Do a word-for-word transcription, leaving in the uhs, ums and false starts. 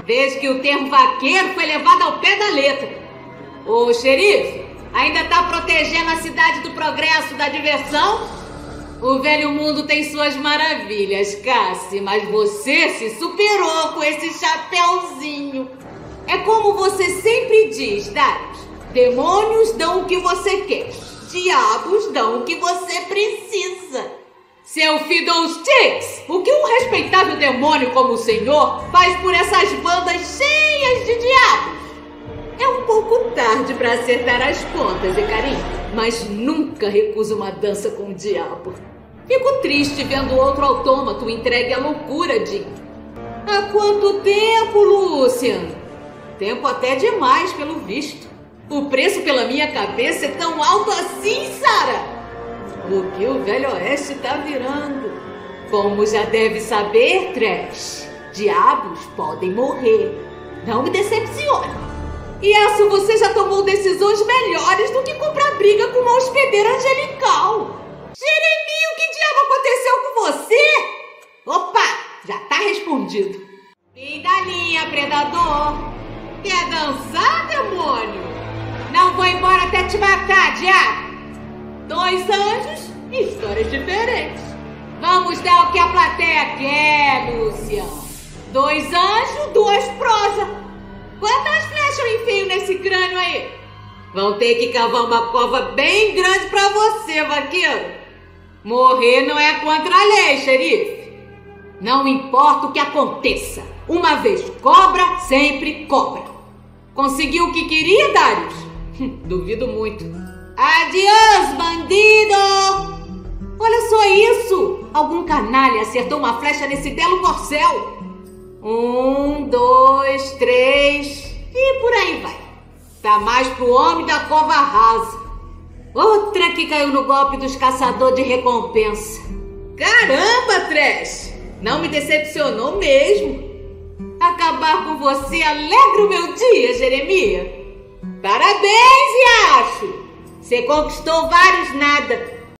desde que o termo vaqueiro foi levado ao pé da letra. Ô, xerife, ainda tá protegendo a cidade do progresso, da diversão? O velho mundo tem suas maravilhas, Cassie, mas você se superou com esse chapéuzinho. É como você sempre diz, Darius. Demônios dão o que você quer. Diabos dão o que você precisa. Seu Fiddlesticks, o que um respeitável demônio como o senhor faz por essas bandas cheias de diabos? É um pouco tarde para acertar as contas, Icarim, mas nunca recuso uma dança com o diabo. Fico triste vendo outro autômato entregue à loucura, Jim. Há quanto tempo, Lucian? Tempo até demais, pelo visto. O preço pela minha cabeça é tão alto assim, Sarah? O que o Velho Oeste tá virando? Como já deve saber, Trash, diabos podem morrer. Não me decepcione. E essa você já tomou decisões melhores do que comprar briga com uma hospedeira angelical. Jeremias, o que diabo aconteceu com você? Opa, já tá respondido. Fim da linha, predador. Quer dançar, demônio? Não vou embora até te matar, diabo. Dois anjos, histórias diferentes. Vamos dar o que a plateia quer, Lucian. Dois anjos, duas prosas. Quantas flechas eu enfio nesse crânio aí? Vão ter que cavar uma cova bem grande pra você, vaqueiro. Morrer não é contra a lei, xerife. Não importa o que aconteça. Uma vez cobra, sempre cobra. Conseguiu o que queria, Darius? Duvido muito. Adiós, bandido! Olha só isso! Algum canalha acertou uma flecha nesse belo corcel. Um, dois, três... E por aí vai. Tá mais pro homem da cova rasa. Outra que caiu no golpe dos caçadores de recompensa. Caramba, Trash! Não me decepcionou mesmo. Acabar com você alegra o meu dia, Jeremias. Parabéns, Yacho! Você conquistou vários nada.